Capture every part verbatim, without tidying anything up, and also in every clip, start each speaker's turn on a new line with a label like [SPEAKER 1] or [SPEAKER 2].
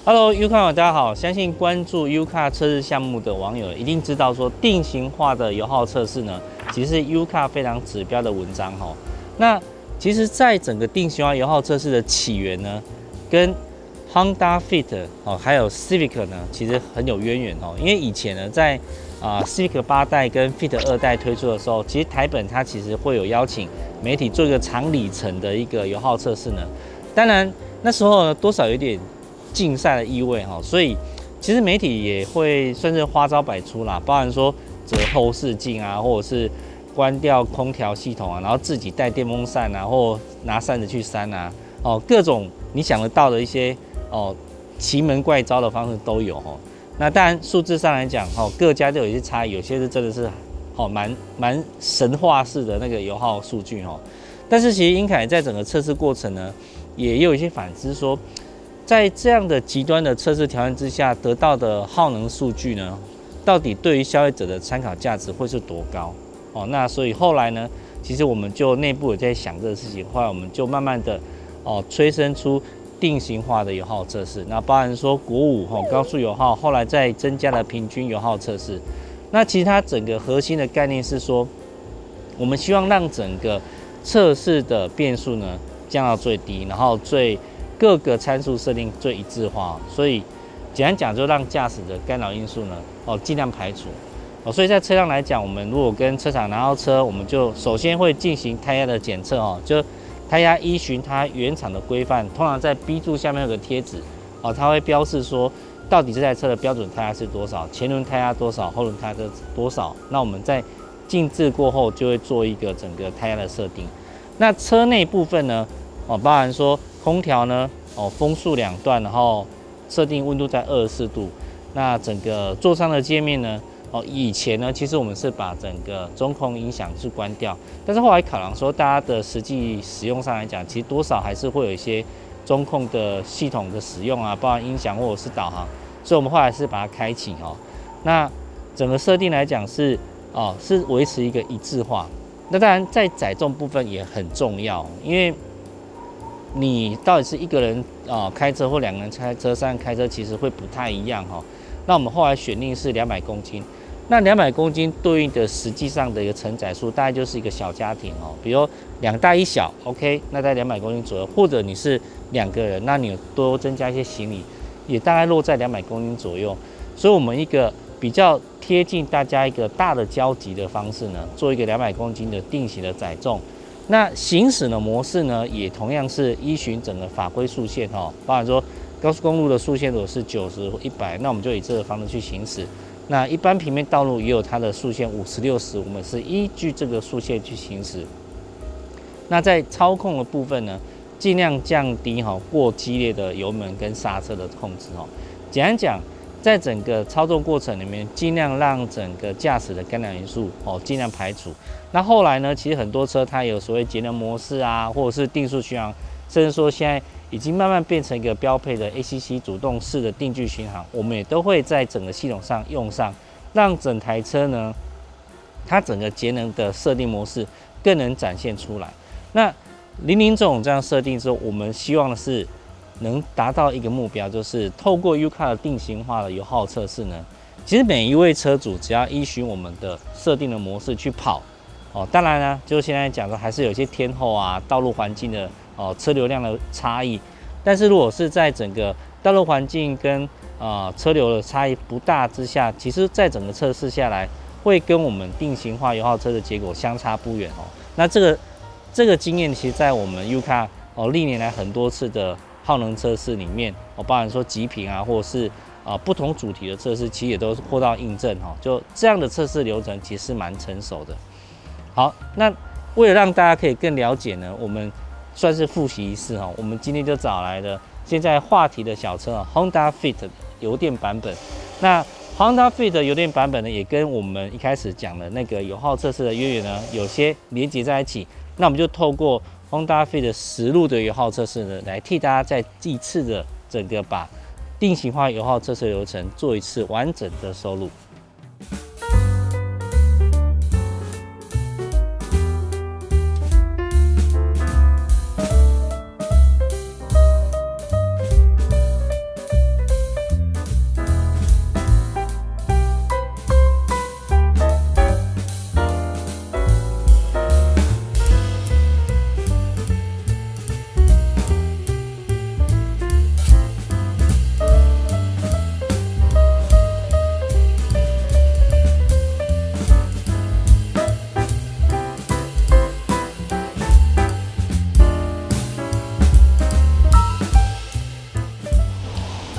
[SPEAKER 1] Hello，U 卡网大家好，相信关注 U 卡测试项目的网友一定知道，说定型化的油耗测试呢，其实是 U 卡非常指标的文章哈。那其实，在整个定型化油耗测试的起源呢，跟 Honda Fit 哦，还有 Civic 呢，其实很有渊源哦。因为以前呢，在啊、呃、Civic 八代跟 Fit 二代推出的时候，其实台本它其实会有邀请媒体做一个长里程的一个油耗测试呢。当然那时候呢，多少有点竞赛的意味哈，所以其实媒体也会算是花招百出啦，包含说折后视镜啊，或者是关掉空调系统啊，然后自己带电风扇啊，或拿扇子去扇啊，哦，各种你想得到的一些哦奇门怪招的方式都有哦。那当然数字上来讲，哦，各家都有一些差异，有些是真的是哦蛮蛮神话式的那个油耗数据哦。但是其实英凯在整个测试过程呢，也有一些反思说，在这样的极端的测试条件之下得到的耗能数据呢，到底对于消费者的参考价值会是多高？哦，那所以后来呢，其实我们就内部有在想这个事情，后来我们就慢慢的哦催生出定型化的油耗测试。那包含说国五哦高速油耗，后来再增加了平均油耗测试。那其实它整个核心的概念是说，我们希望让整个测试的变数呢降到最低，然后最各个参数设定最一致化，所以简单讲，就让驾驶的干扰因素呢，哦，尽量排除。哦，所以在车辆来讲，我们如果跟车厂拿到车，我们就首先会进行胎压的检测哦，就胎压依循它原厂的规范，通常在 B 柱下面有个贴纸，哦，它会标示说到底这台车的标准胎压是多少，前轮胎压多少，后轮胎压多少。那我们在静置过后，就会做一个整个胎压的设定。那车内部分呢，哦，包含说空调呢，哦，风速两段，然后设定温度在二十四度。那整个座上的界面呢，哦，以前呢，其实我们是把整个中控音响是关掉，但是后来考量说，大家的实际使用上来讲，其实多少还是会有一些中控的系统的使用啊，包含音响或者是导航，所以我们后来是把它开启哦。那整个设定来讲是哦，是维持一个一致化。那当然在载重部分也很重要，因为你到底是一个人啊、呃、开车或两个人开车，三人开车其实会不太一样哈、哦。那我们后来选定是两百公斤，那两百公斤对应的实际上的一个承载数，大概就是一个小家庭哦，比如两大一小 ，OK， 那在两百公斤左右，或者你是两个人，那你多增加一些行李，也大概落在两百公斤左右。所以我们一个比较贴近大家一个大的交集的方式呢，做一个两百公斤的定型的载重。那行驶的模式呢，也同样是依循整个法规速限哦，包含说高速公路的速限如果是九十、一百，那我们就以这个方式去行驶。那一般平面道路也有它的速限五十、六十，我们是依据这个速限去行驶。那在操控的部分呢，尽量降低哈过激烈的油门跟刹车的控制哦。简单讲，在整个操作过程里面，尽量让整个驾驶的干扰因素哦尽量排除。那后来呢，其实很多车它有所谓节能模式啊，或者是定速巡航，甚至说现在已经慢慢变成一个标配的 A C C 主动式的定距巡航，我们也都会在整个系统上用上，让整台车呢，它整个节能的设定模式更能展现出来。那零零这种这样设定之后，我们希望的是能达到一个目标，就是透过 U 卡的定型化的油耗测试呢，其实每一位车主只要依循我们的设定的模式去跑。哦，当然呢，就现在讲的还是有些天候啊、道路环境的哦、车流量的差异。但是如果是在整个道路环境跟呃车流的差异不大之下，其实在整个测试下来，会跟我们定型化油耗车的结果相差不远哦。那这个这个经验，其实在我们 U 卡哦历年来很多次的耗能测试里面，哦，包含说极品啊，或者是啊、呃、不同主题的测试，其实也都获到印证哈、哦。就这样的测试流程，其实是蛮成熟的。好，那为了让大家可以更了解呢，我们算是复习一次哈。我们今天就找来了现在话题的小车啊 ，Honda Fit 油电版本。那 Honda Fit 油电版本呢，也跟我们一开始讲的那个油耗测试的渊源呢，有些连接在一起。那我们就透过 Honda Fit 实路的油耗测试呢，来替大家再一次的整个把定型化油耗测试流程做一次完整的收录。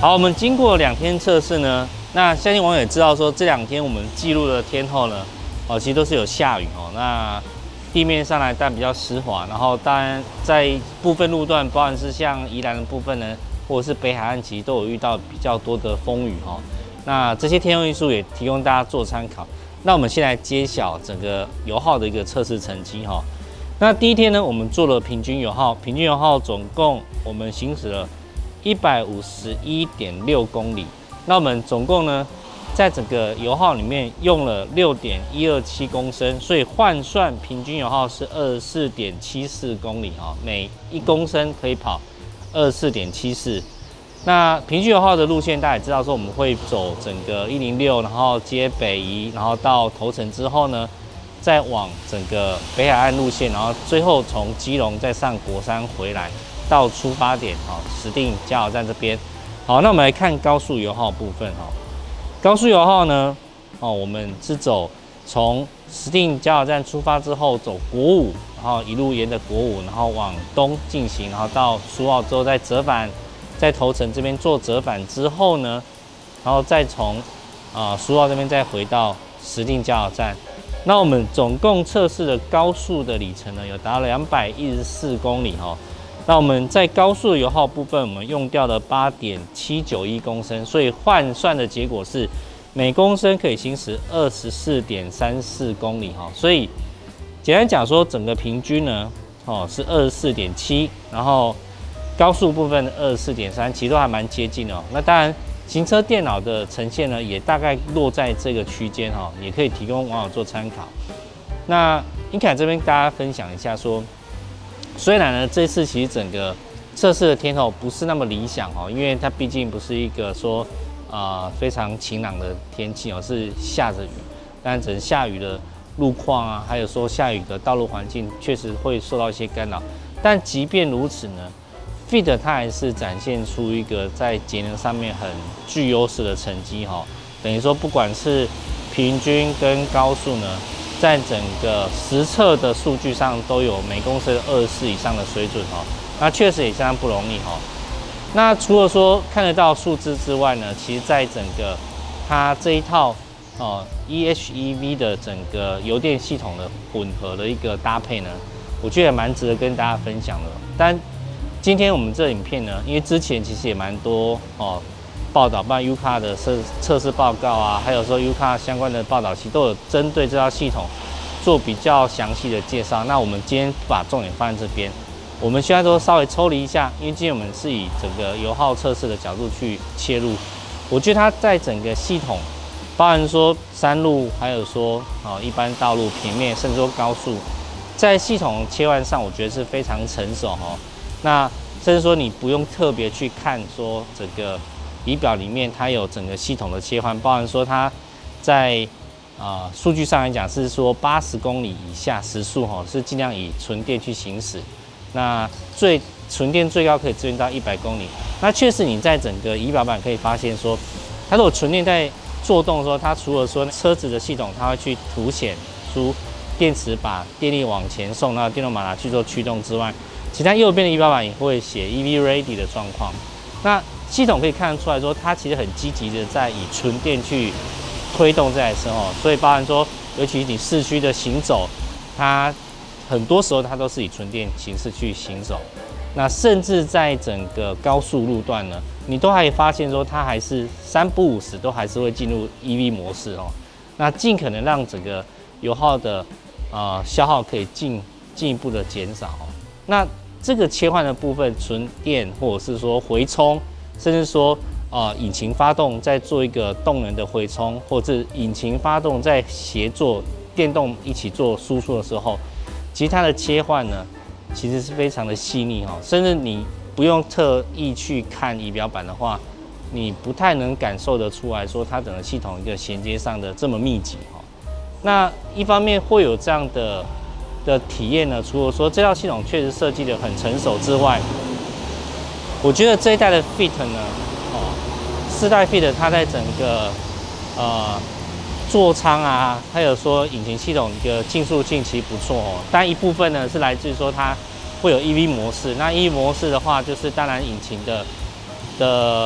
[SPEAKER 1] 好，我们经过两天测试呢，那相信网友也知道说，这两天我们记录的天候呢，哦，其实都是有下雨哦。那地面上来但比较湿滑，然后当然在部分路段，包含是像宜兰的部分呢，或者是北海岸，其实都有遇到比较多的风雨哦。那这些天候因素也提供大家做参考。那我们先来揭晓整个油耗的一个测试成绩哈。那第一天呢，我们做了平均油耗，平均油耗总共我们行驶了一百五十一点六公里。那我们总共呢，在整个油耗里面用了六点一二七公升，所以换算平均油耗是二十四点七四公里哈，每一公升可以跑二十四点七四。那平均油耗的路线，大家也知道说我们会走整个一零六，然后接北宜，然后到头城之后呢，再往整个北海岸路线，然后最后从基隆再上国山回来到出发点哦，石碇加油站这边。好，那我们来看高速油耗部分哈。高速油耗呢，哦，我们是走从石碇加油站出发之后走国五，然后一路沿着国五，然后往东进行，然后到苏澳之后再折返。在头城这边做折返之后呢，然后再从啊苏澳这边再回到石碇加油站。那我们总共测试的高速的里程呢，有达到两百一十四公里哈。那我们在高速的油耗部分，我们用掉了八点七九一公升，所以换算的结果是每公升可以行驶二十四点三四公里哈。所以简单讲说，整个平均呢，哦是二十四点七，然后高速部分二十四点三，其实都还蛮接近的哦。那当然，行车电脑的呈现呢，也大概落在这个区间哈，也可以提供网友做参考。那英凯这边大家分享一下说，虽然呢这次其实整个测试的天候不是那么理想哦，因为它毕竟不是一个说呃非常晴朗的天气哦，是下着雨，但整下雨的路况啊，还有说下雨的道路环境，确实会受到一些干扰。但即便如此呢，Fit 它还是展现出一个在节能上面很具优势的成绩哈，等于说不管是平均跟高速呢，在整个实测的数据上都有每公升二十四以上的水准哈，那确实也相当不容易哈。那除了说看得到数字之外呢，其实在整个它这一套哦 E H E V 的整个油电系统的混合的一个搭配呢，我觉得也蛮值得跟大家分享的。但今天我们这影片呢，因为之前其实也蛮多哦报道，包括 U C A 的测测试报告啊，还有说 U C A 相关的报道，其实都有针对这套系统做比较详细的介绍。那我们今天把重点放在这边，我们现在都稍微抽离一下，因为今天我们是以整个油耗测试的角度去切入。我觉得它在整个系统，包含说山路，还有说哦一般道路、平面，甚至说高速，在系统切换上，我觉得是非常成熟哦。那甚至说你不用特别去看说整个仪表里面它有整个系统的切换，包含说它在啊数据上来讲是说八十公里以下时速哈是尽量以纯电去行驶，那最纯电最高可以支援到一百公里。那确实你在整个仪表板可以发现说，它如果纯电在做动的时候，它除了说车子的系统它会去凸显出电池把电力往前送，然后电动马达去做驱动之外，其他右边的仪表板也会写 E V ready 的状况。那系统可以看得出来说，它其实很积极的在以纯电去推动这台车哦。所以包含说，尤其你市区的行走，它很多时候它都是以纯电形式去行走。那甚至在整个高速路段呢，你都还发现说，它还是三不五时都还是会进入 E V 模式哦。那尽可能让整个油耗的呃消耗可以进进一步的减少哦。那这个切换的部分，纯电或者是说回充，甚至说呃引擎发动在做一个动能的回充，或者是引擎发动在协作电动一起做输出的时候，其实它的切换呢，其实是非常的细腻哈，甚至你不用特意去看仪表板的话，你不太能感受得出来说它整个系统一个衔接上的这么密集哈。那一方面会有这样的。的体验呢，除了说这套系统确实设计的很成熟之外，我觉得这一代的 Fit 呢，哦，四代 Fit 它在整个呃座舱啊，还有说引擎系统的竞速性其实不错哦。但一部分呢是来自于说它会有 E V 模式，那 E V 模式的话，就是当然引擎的的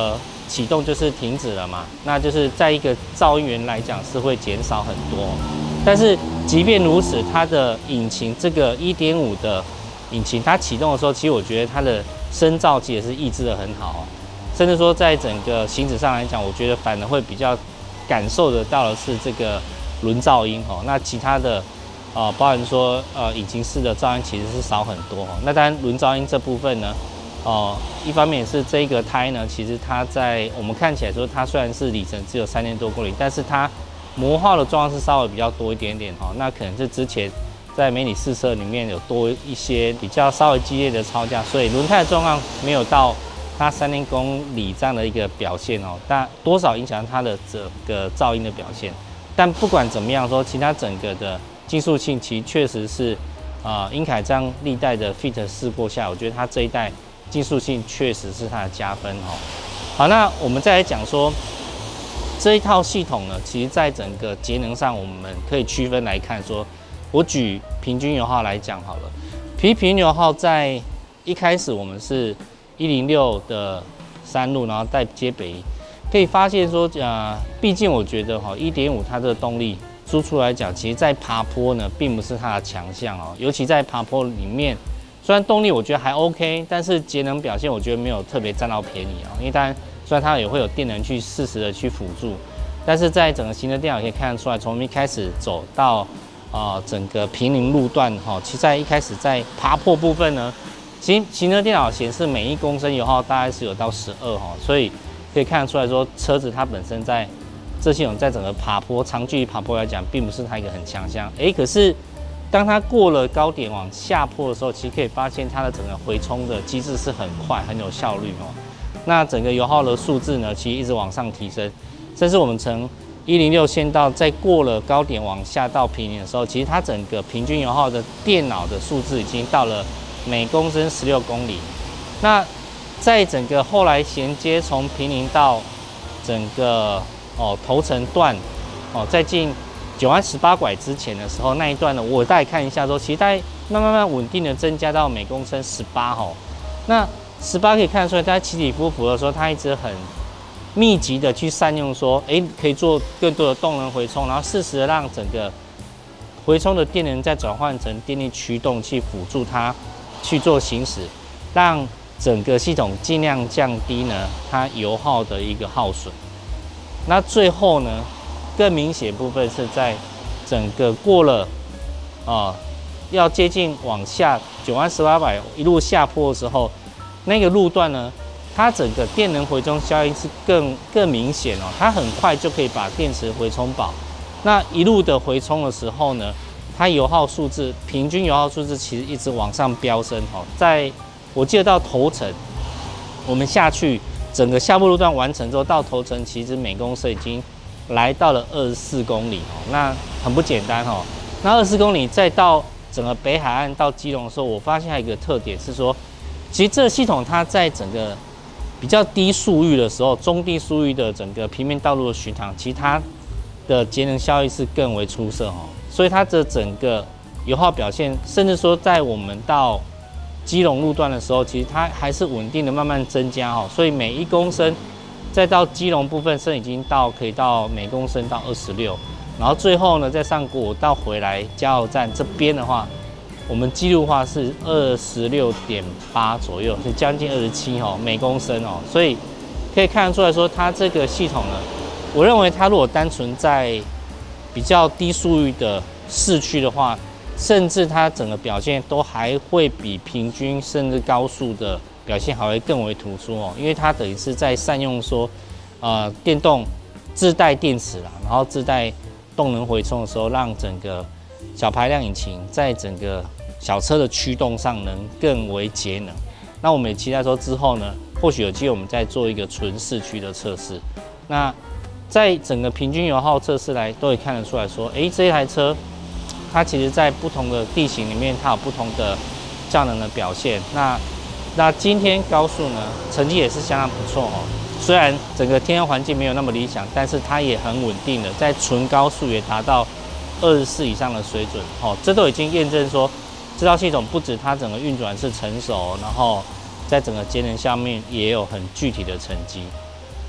[SPEAKER 1] 启动就是停止了嘛，那就是在一个噪音源来讲是会减少很多。但是即便如此，它的引擎这个 一点五 的引擎，它启动的时候，其实我觉得它的声噪其实也是抑制得很好，甚至说在整个行驶上来讲，我觉得反而会比较感受得到的是这个轮噪音哦。那其他的呃，包含说呃引擎室的噪音其实是少很多哦。那当然轮噪音这部分呢，哦、呃，一方面是这个胎呢，其实它在我们看起来说它虽然是里程只有三千多公里，但是它磨耗的状况是稍微比较多一点点哈，那可能是之前在媒体试车里面有多一些比较稍微激烈的操驾，所以轮胎的状况没有到它三千公里这样的一个表现哦，但多少影响它的整个噪音的表现。但不管怎么样说，其他整个的竞速性其实确实是啊，英凯这样历代的 Fit 试过下来，我觉得它这一代竞速性确实是它的加分哦。好，那我们再来讲说。这一套系统呢，其实在整个节能上，我们可以区分来看说，我举平均油耗来讲好了。平均油耗在一开始我们是一零六的山路，然后再接北宜，可以发现说，呃，毕竟我觉得哈 一点五 它的动力输出来讲，其实在爬坡呢，并不是它的强项哦。尤其在爬坡里面，虽然动力我觉得还 OK， 但是节能表现我觉得没有特别占到便宜啊、哦，因为当然。虽然它也会有电能去适时的去辅助，但是在整个行车电脑可以看得出来，从一开始走到呃整个平林路段哈，其实在一开始在爬坡部分呢，其实行车电脑显示每一公升油耗大概是有到十二哈，所以可以看得出来说车子它本身在这系统在整个爬坡长距离爬坡来讲，并不是它一个很强项。哎，可是当它过了高点往下坡的时候，其实可以发现它的整个回冲的机制是很快很有效率哦。那整个油耗的数字呢，其实一直往上提升，甚至我们从一零六线道在过了高点往下到平林的时候，其实它整个平均油耗的电脑的数字已经到了每公升十六公里。那在整个后来衔接从平林到整个哦头城段哦，在进九弯十八拐之前的时候，那一段呢，我大概看一下说，其实大概慢慢慢稳定的增加到每公升十八哦，那。十八可以看得出来，在起起伏伏的时候，它一直很密集的去善用说，哎，可以做更多的动能回冲，然后适时的让整个回冲的电能再转换成电力驱动器辅助它去做行驶，让整个系统尽量降低呢它油耗的一个耗损。那最后呢，更明显部分是在整个过了啊、呃、要接近往下九弯十八拐一路下坡的时候。那个路段呢，它整个电能回冲效应是更更明显哦，它很快就可以把电池回充饱。那一路的回冲的时候呢，它油耗数字平均油耗数字其实一直往上飙升哦。在我记得到头城，我们下去整个下坡路段完成之后，到头城其实每公升已经来到了二十四公里哦，那很不简单哦。那二十四公里再到整个北海岸到基隆的时候，我发现还有一个特点是说。其实这个系统它在整个比较低速域的时候，中低速域的整个平面道路的巡航，其实它的节能效益是更为出色哦。所以它的整个油耗表现，甚至说在我们到基隆路段的时候，其实它还是稳定的慢慢增加哦。所以每一公升，再到基隆部分，甚至已经到可以到每公升到二十六，然后最后呢，再上国到回来加油站这边的话。我们记录化是二十六点八左右，是将近二十七哦每公升哦，所以可以看得出来说，它这个系统呢，我认为它如果单纯在比较低速域的市区的话，甚至它整个表现都还会比平均甚至高速的表现还会更为突出哦，因为它等于是在善用说，呃，电动自带电池啦，然后自带动能回充的时候，让整个小排量引擎在整个小车的驱动上能更为节能。那我们也期待说之后呢，或许有机会我们再做一个纯市区的测试。那在整个平均油耗测试来都可以看得出来说，哎，这一台车它其实在不同的地形里面，它有不同的效能的表现。那那今天高速呢，成绩也是相当不错哦。虽然整个天候环境没有那么理想，但是它也很稳定的，在纯高速也达到二十四以上的水准哦。这都已经验证说，这套系统不止它整个运转是成熟，然后在整个节能上面也有很具体的成绩。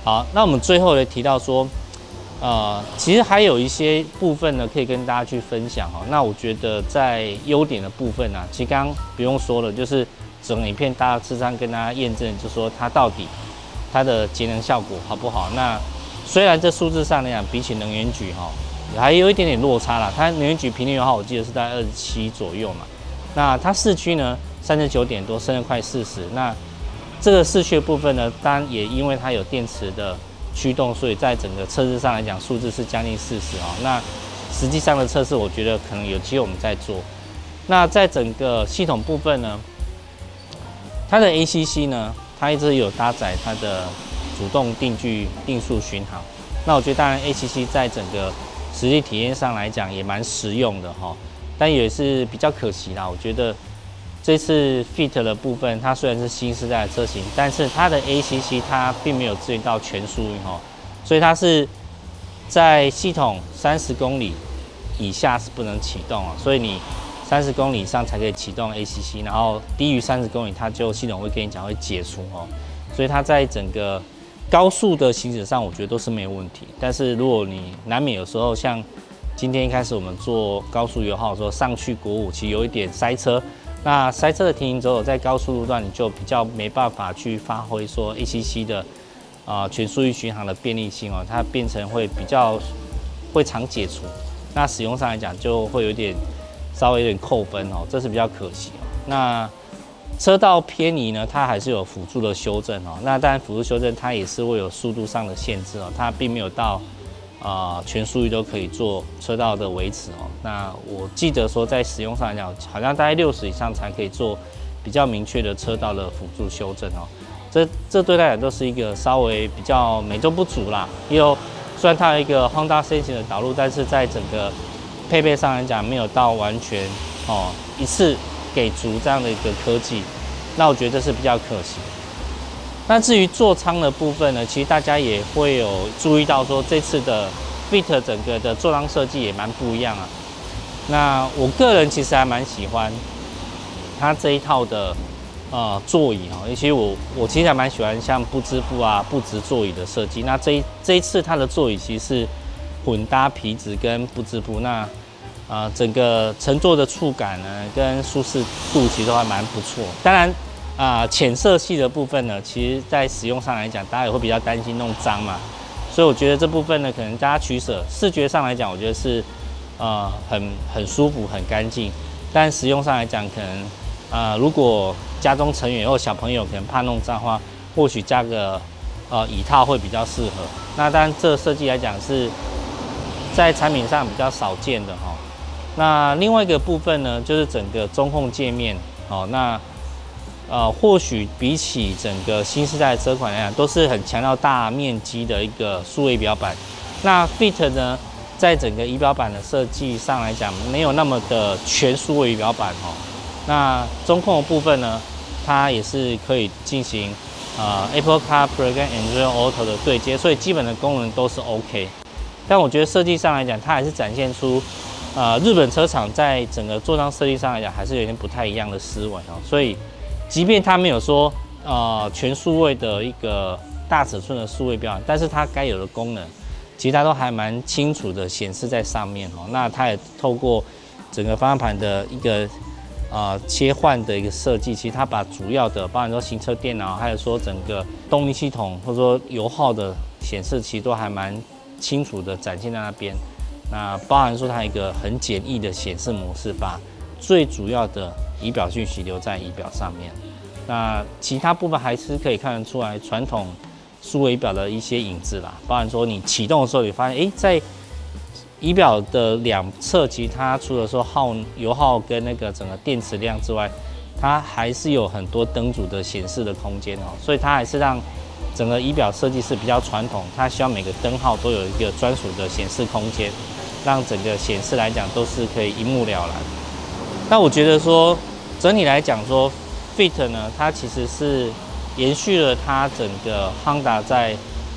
[SPEAKER 1] 好，那我们最后呢提到说，呃，其实还有一些部分呢可以跟大家去分享哦。那我觉得在优点的部分啊，其实刚刚不用说了，就是整个影片大家事实上跟大家验证，就说它到底它的节能效果好不好？那虽然这数字上来讲，比起能源局哈、哦，还有一点点落差啦。它能源局平均油耗我记得是在二十七左右嘛，那它市区呢三十九点多，甚至快四十。那这个市区的部分呢，当然也因为它有电池的驱动，所以在整个测试上来讲，数字是将近四十哦。那实际上的测试，我觉得可能有机会我们再做。那在整个系统部分呢，它的 A C C 呢，它一直有搭载它的主动定距定速巡航。那我觉得当然 A C C 在整个实际体验上来讲也蛮实用的哈，但也是比较可惜啦。我觉得这次 Fit 的部分，它虽然是新世代的车型，但是它的 A C C 它并没有支援到全速域哈，所以它是在系统三十公里以下是不能启动啊，所以你三十公里以上才可以启动 A C C， 然后低于三十公里，它就系统会跟你讲会解除哦，所以它在整个高速的行驶上，我觉得都是没有问题。但是如果你难免有时候像今天一开始我们做高速油耗的时候，上去国五其实有一点塞车，那塞车的停行走走在高速路段，你就比较没办法去发挥说 A C C 的啊、呃、全速域巡航的便利性哦，它变成会比较会常解除，那使用上来讲就会有点稍微有点扣分哦，这是比较可惜哦。那车道偏移呢，它还是有辅助的修正哦。那当然辅助修正它也是会有速度上的限制哦，它并没有到啊、呃、全速域都可以做车道的维持哦。那我记得说在使用上来讲，好像大概六十以上才可以做比较明确的车道的辅助修正哦。这这对他来讲都是一个稍微比较美中不足啦。有虽然它有一个 Honda Sensing 的导入，但是在整个配备上来讲没有到完全哦一次给足这样的一个科技，那我觉得这是比较可惜。那至于座舱的部分呢，其实大家也会有注意到说，这次的 Fit 整个的座舱设计也蛮不一样啊。那我个人其实还蛮喜欢它这一套的呃座椅哈，尤其我我其实还蛮喜欢像不织布啊、不织座椅的设计。那这一这一次它的座椅其实是混搭皮质跟不织布，那呃，整个乘坐的触感呢，跟舒适度其实都还蛮不错。当然，啊、呃，浅色系的部分呢，其实在使用上来讲，大家也会比较担心弄脏嘛。所以我觉得这部分呢，可能大家取舍，视觉上来讲，我觉得是呃很很舒服、很干净。但使用上来讲，可能啊、呃，如果家中成员或小朋友可能怕弄脏的话，或许加个呃椅套会比较适合。那当然，这个设计来讲是在产品上比较少见的哈。那另外一个部分呢，就是整个中控界面，哦，那呃，或许比起整个新世代的车款来讲，都是很强调大面积的一个数位仪表板。那 Fit 呢，在整个仪表板的设计上来讲，没有那么的全数位仪表板哦。那中控的部分呢，它也是可以进行呃 Apple CarPlay 跟 Android Auto 的对接，所以基本的功能都是 OK。但我觉得设计上来讲，它还是展现出呃，日本车厂在整个座舱设计上来讲，还是有点不太一样的思维哦。所以，即便它没有说呃全数位的一个大尺寸的数位表，但是它该有的功能，其实它都还蛮清楚的显示在上面哦。那它也透过整个方向盘的一个呃切换的一个设计，其实它把主要的，包含说行车电脑，还有说整个动力系统或者说油耗的显示，其实都还蛮清楚的展现在那边。那包含说它一个很简易的显示模式，把最主要的仪表讯息留在仪表上面。那其他部分还是可以看得出来传统数位仪表的一些影子啦。包含说你启动的时候，你发现，哎，在仪表的两侧，其实它除了说耗油耗跟那个整个电池量之外，它还是有很多灯组的显示的空间哦。所以它还是让整个仪表设计是比较传统，它希望每个灯号都有一个专属的显示空间，让整个显示来讲都是可以一目了然。那我觉得说整体来讲说 ，Fit 呢，它其实是延续了它整个 Honda 在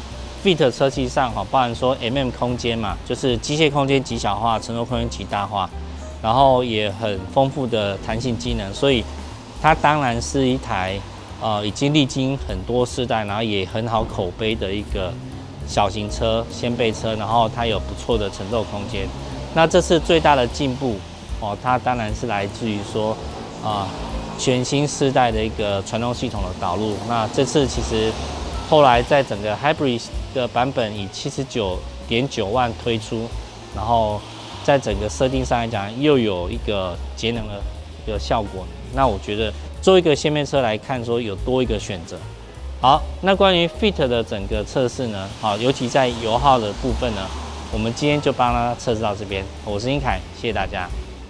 [SPEAKER 1] Fit 车系上哈，包含说 M M 空间嘛，就是机械空间极小化，乘坐空间极大化，然后也很丰富的弹性机能，所以它当然是一台呃已经历经很多世代，然后也很好口碑的一个小型车、掀背车，然后它有不错的承重空间。那这次最大的进步哦，它当然是来自于说啊、呃、全新世代的一个传动系统的导入。那这次其实后来在整个 Hybrid 的版本以七十九点九万推出，然后在整个设定上来讲，又有一个节能的一个效果。那我觉得做一个掀背车来看，说有多一个选择。好，那关于 Fit 的整个测试呢，好，尤其在油耗的部分呢，我们今天就帮它测试到这边。我是英凯，谢谢大家。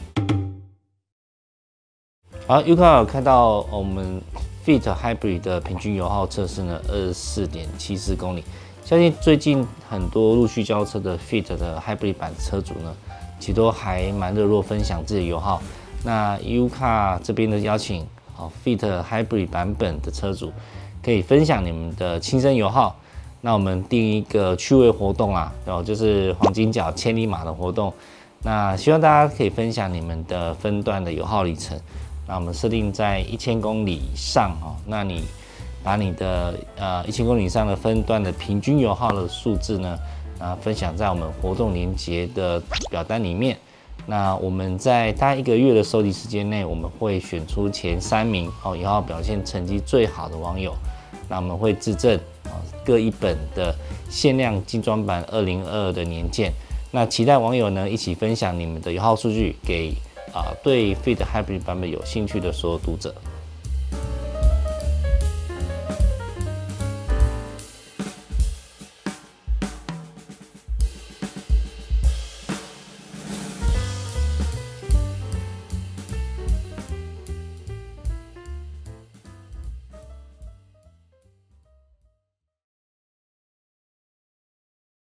[SPEAKER 1] 好 ，Yuka 有看到我们 Fit Hybrid 的平均油耗测试呢，二十四点七四公里。相信最近很多陆续交车的 Fit 的 Hybrid 版车主呢，其实都还蛮热络分享自己的油耗。那 Yuka 这边的邀请，好 Fit Hybrid 版本的车主可以分享你们的亲身油耗。那我们定一个趣味活动啊，然后就是黄金角千里马的活动。那希望大家可以分享你们的分段的油耗里程。那我们设定在一千公里以上哦，那你把你的呃一千公里以上的分段的平均油耗的数字呢，啊分享在我们活动连结的表单里面。那我们在大概一个月的收集时间内，我们会选出前三名哦，油耗表现成绩最好的网友，那我们会致赠啊各一本的限量精装版二零二二的年鉴。那期待网友呢一起分享你们的油耗数据给啊对 Fit Hybrid 版本有兴趣的所有读者。